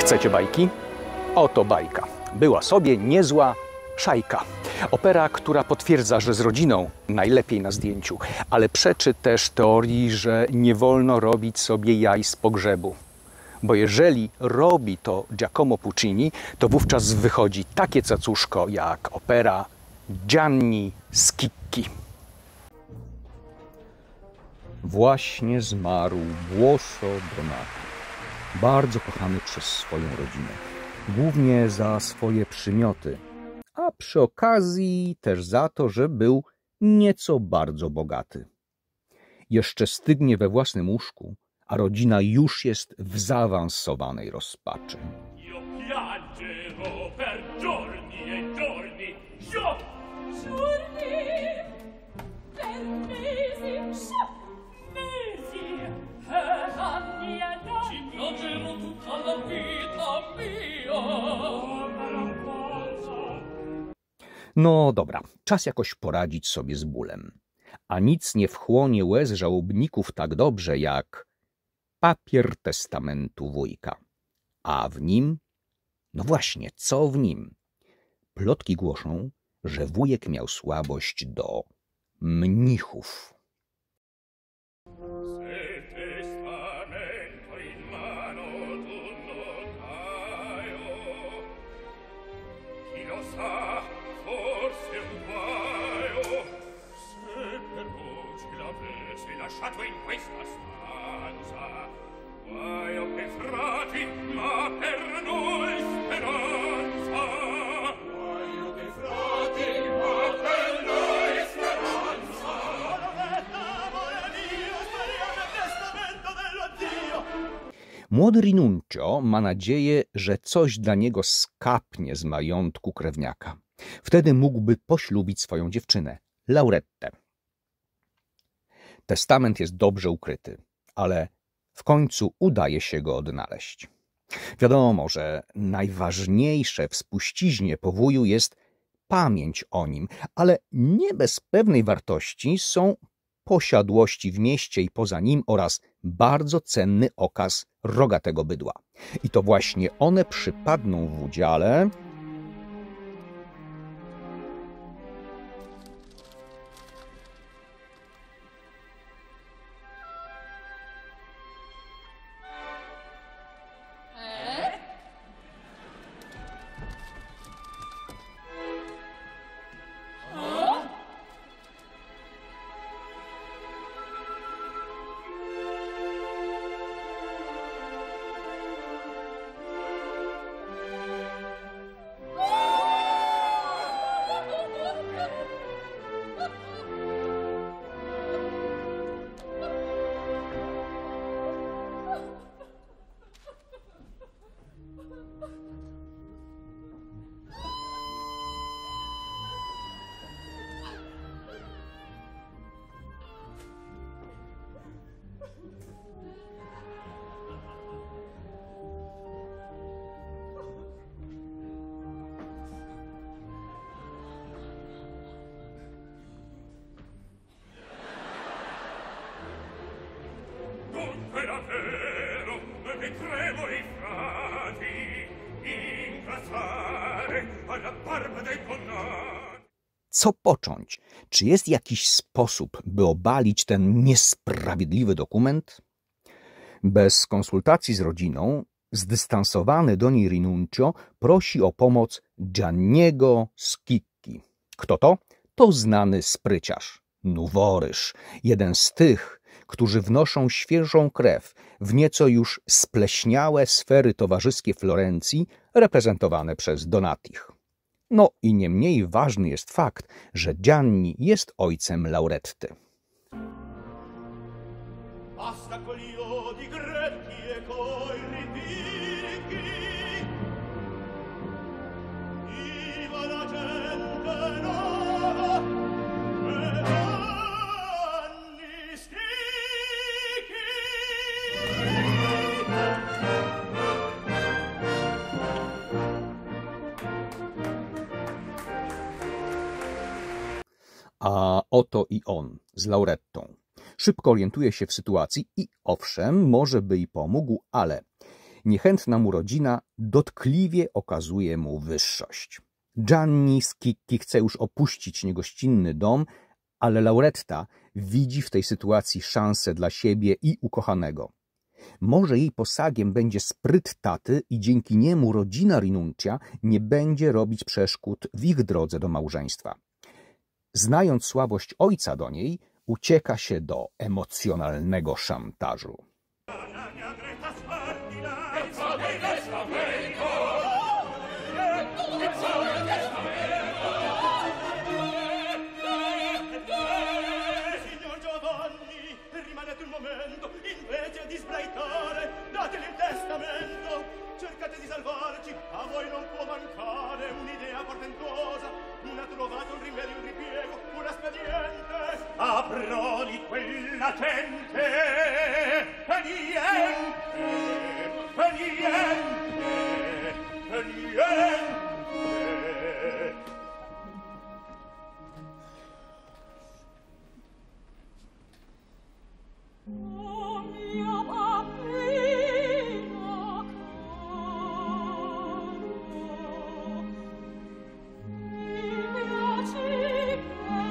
Chcecie bajki? Oto bajka. Była sobie niezła szajka. Opera, która potwierdza, że z rodziną najlepiej na zdjęciu, ale przeczy też teorii, że nie wolno robić sobie jaj z pogrzebu. Bo jeżeli robi to Giacomo Puccini, to wówczas wychodzi takie cacuszko jak opera Gianni Schicchi. Właśnie zmarł Buoso Donato, bardzo kochany przez swoją rodzinę, głównie za swoje przymioty, a przy okazji też za to, że był nieco bardzo bogaty. Jeszcze stygnie we własnym łóżku, a rodzina już jest w zaawansowanej rozpaczy. No dobra, czas jakoś poradzić sobie z bólem. A nic nie wchłonie łez żałobników tak dobrze jak papier testamentu wujka. A w nim? No właśnie, co w nim? Plotki głoszą, że wujek miał słabość do mnichów. Lasciato in questa stanza, guaio che frati, ma per noi speranza. Guaio che frati, ma per noi speranza. Młody Rinuncio ma nadzieję, że coś dla niego skapnie z majątku krewniaka. Wtedy mógłby poślubić swoją dziewczynę, Laurettę. Testament jest dobrze ukryty, ale w końcu udaje się go odnaleźć. Wiadomo, że najważniejsze w spuściźnie po wuju jest pamięć o nim, ale nie bez pewnej wartości są posiadłości w mieście i poza nim oraz bardzo cenny okaz rogatego bydła. I to właśnie one przypadną w udziale Co począć? Czy jest jakiś sposób, by obalić ten niesprawiedliwy dokument? Bez konsultacji z rodziną, zdystansowany do niej Rinuncio prosi o pomoc Gianniego Schicchi. Kto to? To znany spryciarz, noworyż, jeden z tych, którzy wnoszą świeżą krew w nieco już spleśniałe sfery towarzyskie Florencji, reprezentowane przez Donatich. No i nie mniej ważny jest fakt, że Gianni jest ojcem Lauretty. A oto i on z Laurettą. Szybko orientuje się w sytuacji i owszem, może by jej pomógł, ale Niechętna mu rodzina dotkliwie okazuje mu wyższość. Gianni Schicchi chce już opuścić niegościnny dom, ale Lauretta widzi w tej sytuacji szansę dla siebie i ukochanego. Może jej posagiem będzie spryt taty i dzięki niemu rodzina Rinuncia nie będzie robić przeszkód w ich drodze do małżeństwa. Znając słabość ojca do niej, ucieka się do emocjonalnego szantażu. Cercate di salvarci, a voi non può mancare un'idea portentosa. Una trovata, un rimedio, un ripiego, un espediente. Avrò di quella gente niente, niente, niente. Oh mio bambino caro, mi piaci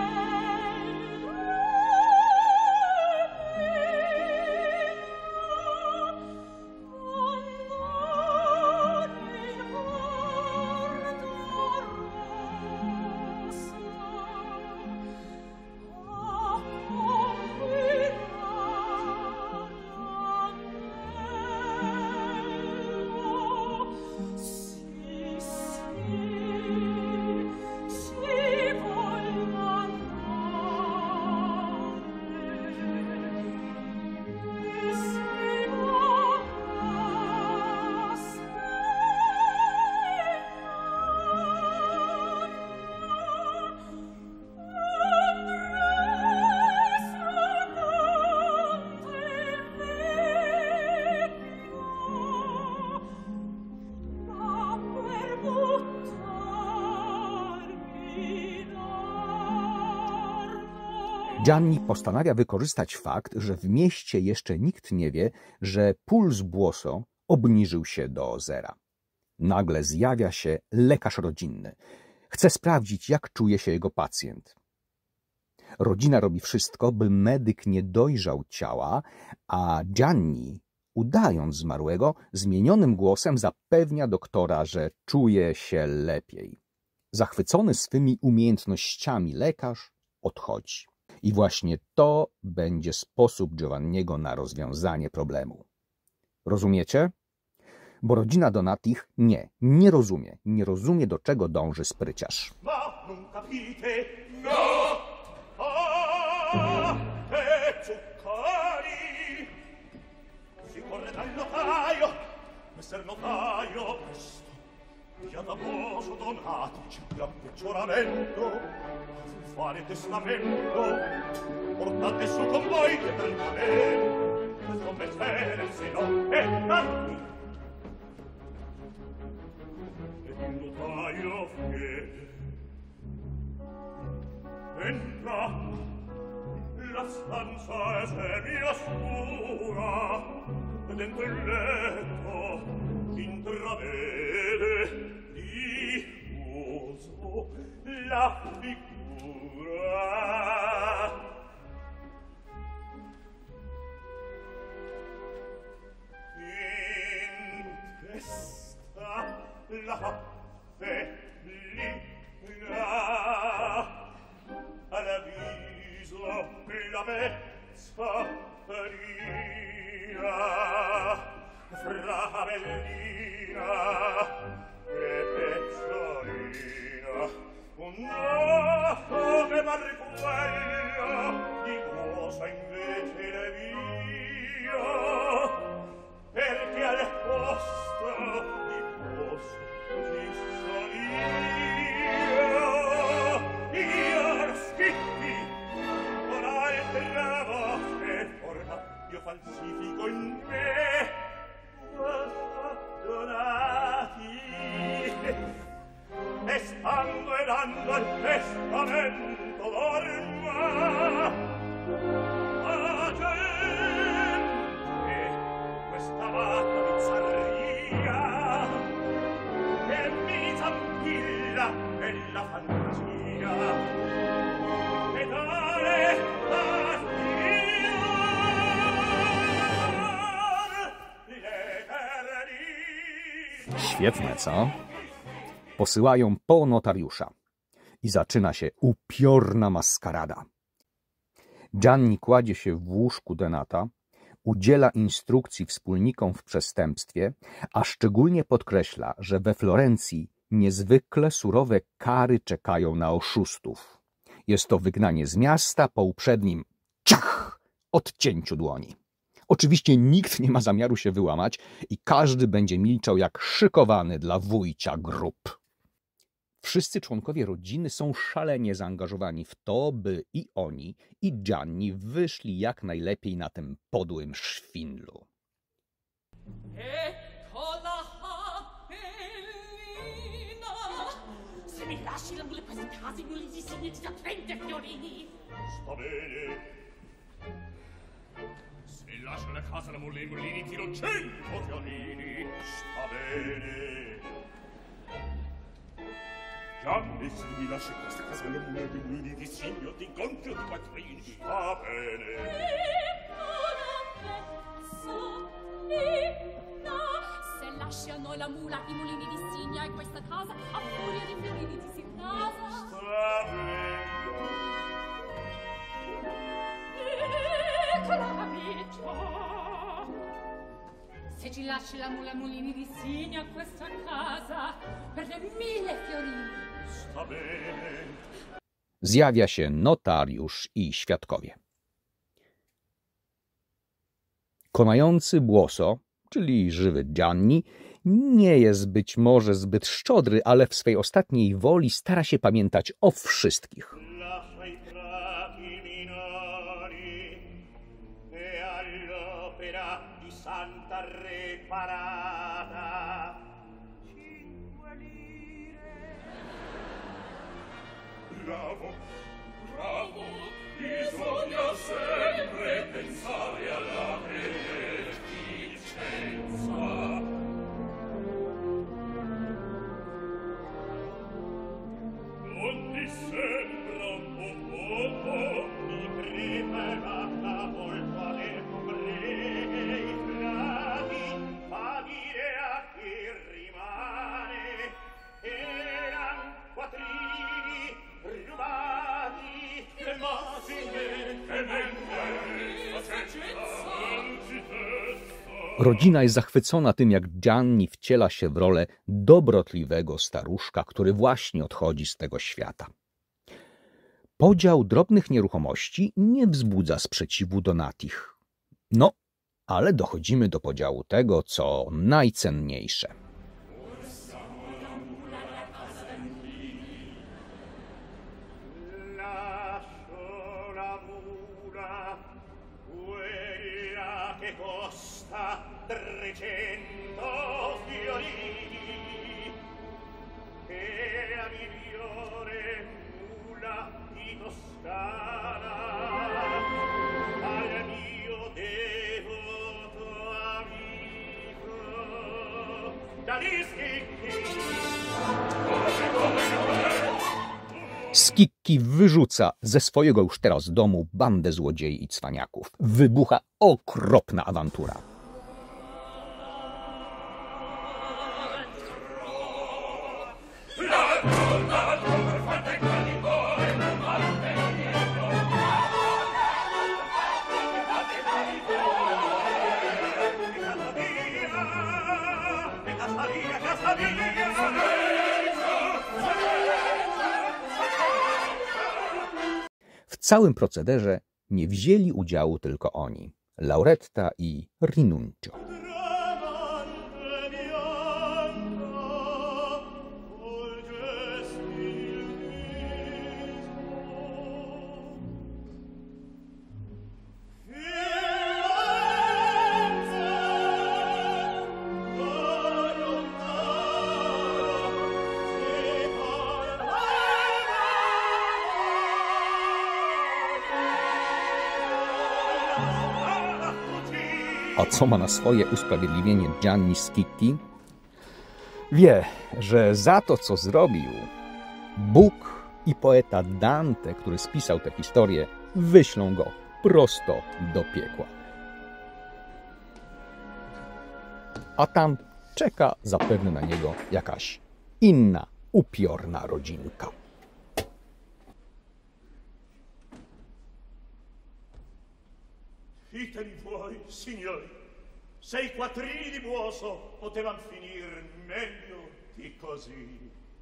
Gianni postanawia wykorzystać fakt, że w mieście jeszcze nikt nie wie, że puls Buoso obniżył się do zera. Nagle zjawia się lekarz rodzinny. Chce sprawdzić, jak czuje się jego pacjent. Rodzina robi wszystko, by medyk nie dojrzał ciała, a Gianni, udając zmarłego, zmienionym głosem zapewnia doktora, że czuje się lepiej. Zachwycony swymi umiejętnościami lekarz odchodzi. I właśnie to będzie sposób Giovanniego na rozwiązanie problemu. Rozumiecie? Bo rodzina Donatich nie rozumie. Nie rozumie, do czego dąży spryciarz. Ma non capite? No! Ah, e zuccari! Si corre dal notaio, messer notaio, presto. Via da Buoso Donati c'è gran peggioramento. Fare testamento, portate su con voi che dal cameno, questo mestiere se no è tardi. Ed il notaio fede. Entra, la stanza è semi-oscura, dentro il letto intravede diffuso la figura. In testa la felina, al viso la mezza farina, fra bellina e pezzolina. No, come pare quello di cosa invece le via, perché al posto di posto ci sono io Schicchi, con altra voce forma io falsifico in me Donati. E stando e dando al testamento d'orma a gente questa matta bizzarria Świetne, co? Posyłają po notariusza i zaczyna się upiorna maskarada. Gianni kładzie się w łóżku Donata, udziela instrukcji wspólnikom w przestępstwie, a szczególnie podkreśla, że we Florencji niezwykle surowe kary czekają na oszustów. Jest to wygnanie z miasta po uprzednim ciach odcięciu dłoni. Oczywiście nikt nie ma zamiaru się wyłamać i każdy będzie milczał jak szykowany dla wujcia grób. Wszyscy członkowie rodziny są szalenie zaangażowani w to, by i oni, i Gianni wyszli jak najlepiej na tym podłym szwindlu. Ecco la Bellina. Se mi lasci la mule questa casa, non gli disegni di da 30 fiorini. Sta bene. Se lascio la casa la mole e i mulini tiro 100 fiorini. Sta bene. Gianni, se mi lasci questa casa la mole e i mulini ti segno, ti gonfio di quattrini. Sta bene. Se lasci a noi la mula, i mulini di Signa e questa casa, a furia di fiorini ti si casa. Sta bene. Ecco la camicia. Se ci lasci la mula e i mulini di Signa a questa casa, per le 1000 fiorini. Sta bene. Zjawia się notariusz i świadkowie. Konający Błoso, czyli żywy Gianni, nie jest być może zbyt szczodry, ale w swej ostatniej woli stara się pamiętać o wszystkich. Lascia i frati minori e all'opera di Santa Reparata 5 lire. Bravo, bravo, bisogna sempre pensare alla beneficenza. Non ti sembra un po' poco? Mi preparata molto alle preghe i frati fa dire a chi rimane eran quattrini rubati che masime Che mentre saggezza non ci testa. Rodzina jest zachwycona tym, jak Gianni wciela się w rolę dobrotliwego staruszka, który właśnie odchodzi z tego świata. Podział drobnych nieruchomości nie wzbudza sprzeciwu Donatich. No, ale dochodzimy do podziału tego, co najcenniejsze. lascio la mula quella che costa 300 fiorini e a migliore mula di Toscana al mio devoto amico dagli schicchi. Skikki wyrzuca ze swojego już teraz domu bandę złodziei i cwaniaków. Wybucha okropna awantura. W całym procederze nie wzięli udziału tylko oni, Lauretta i Rinuncio. A co ma na swoje usprawiedliwienie Gianni Schicchi? Wie, że za to, co zrobił, Bóg i poeta Dante, który spisał tę historię, wyślą go prosto do piekła. A tam czeka zapewne na niego jakaś inna, upiorna rodzinka. Ditemi voi, signori, se i quattrini di Buoso potevan finir meglio di così.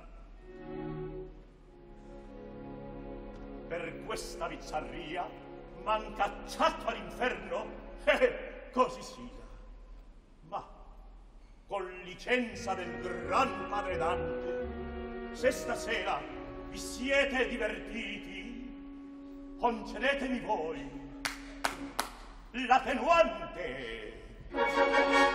Per questa bizzarria m'han cacciato all'inferno, così sia. Ma, con licenza del gran padre Dante, se stasera vi siete divertiti, concedetemi voi l'attenuante.